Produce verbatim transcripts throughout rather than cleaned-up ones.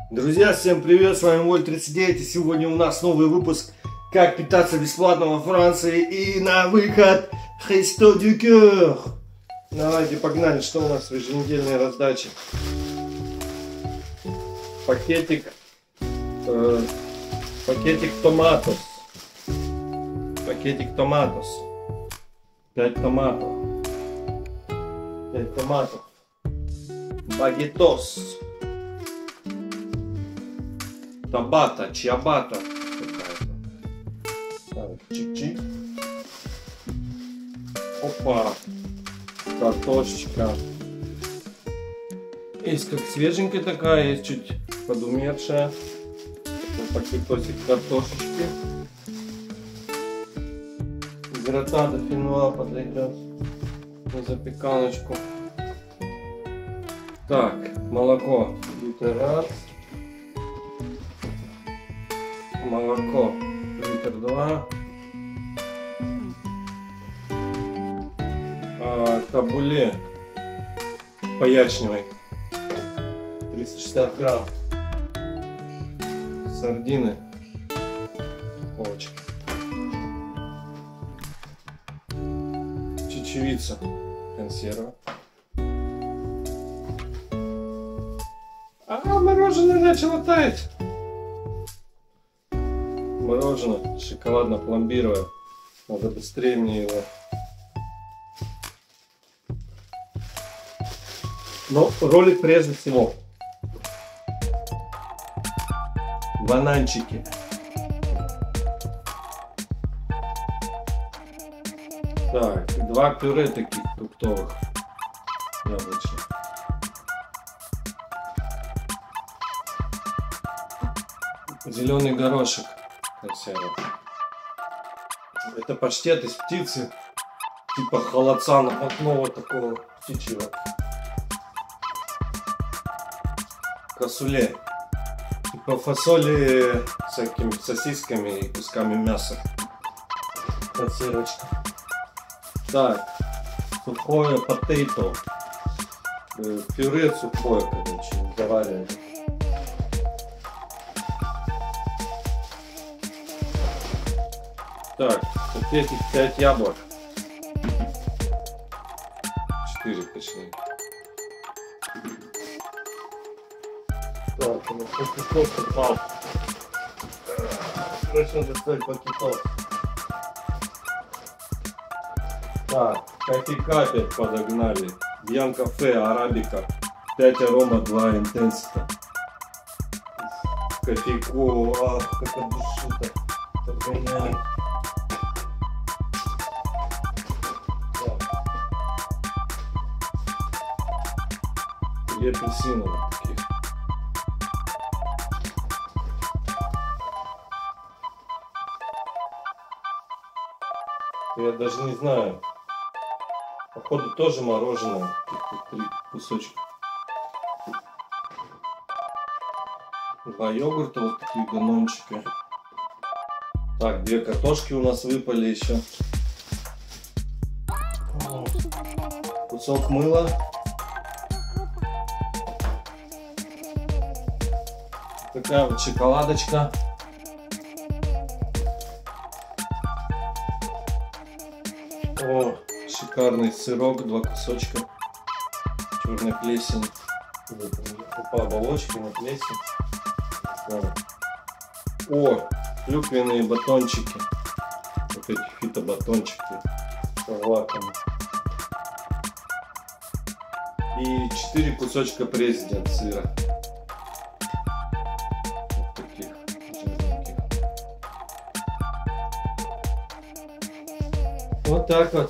Друзья, всем привет, с вами Вольт тридцать девять, и сегодня у нас новый выпуск «Как питаться бесплатно во Франции», и на выход Resto du Cœur. Давайте погнали, что у нас в еженедельной раздаче. Пакетик, э, пакетик томатос, пакетик томатос, пять томатов, пять томатов, багетос. Табата, чиабата какая-то. Так, чик-чик. Опа. Картошечка. Есть как свеженькая такая, есть чуть подумершая. Пакетосик картошечки. Гратада финуа подойдет на запеканочку. Так, молоко. Литр раз. Молоко литр два, а, табуле поячневый триста шестьдесят грамм, сардины полочка, чечевица консерва. А мороженое начало таять. Мороженое шоколадно-пломбировое. Надо быстрее мне его. Но ролик прежде всего. Бананчики. Так, два пюре таких фруктовых. Яблочных. Зеленый горошек. Консерва. Это паштет из птицы, типа холодца напотного такого птичьего. Косуле. Типа фасоли с всякими сосисками и кусками мяса. Консервочка. Так, сухое потейто. Пюре сухое, короче, заваренное. Так, пакетик пять яблок. четыре точнее. Так, у нас пакетов упал. Срочно достать пакетов. Так, кофейка опять подогнали. Бьянко Фе, арабика. пять арома, два интенсита. Кофейку, ах, как это душит-то. Подгоняем. И апельсиновые такие. Я даже не знаю. Походу тоже мороженое. Три кусочка. Два йогурта, вот такие ганончики. Так, две картошки у нас выпали еще. Кусок мыла. Такая вот шоколадочка. О, шикарный сырок, два кусочка. Черной плесень. По оболочке на плесень. О, клюквенные батончики. Вот эти фитобатончики с злаками. И четыре кусочка президент сыра. Вот так вот.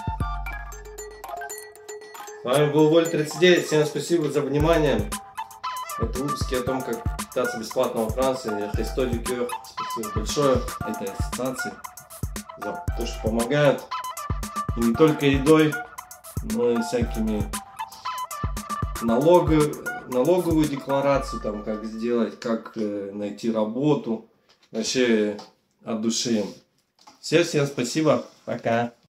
С вами был Вольт тридцать девять. Всем спасибо за внимание. Это выпуски о том, как питаться бесплатно во Франции. Resto du Cœur. Спасибо большое этой ассоциации за то, что помогают. И не только едой, но и всякими налоги, налоговую декларацию, там, как сделать, как э, найти работу. Вообще от души. Всем, всем спасибо. Пока.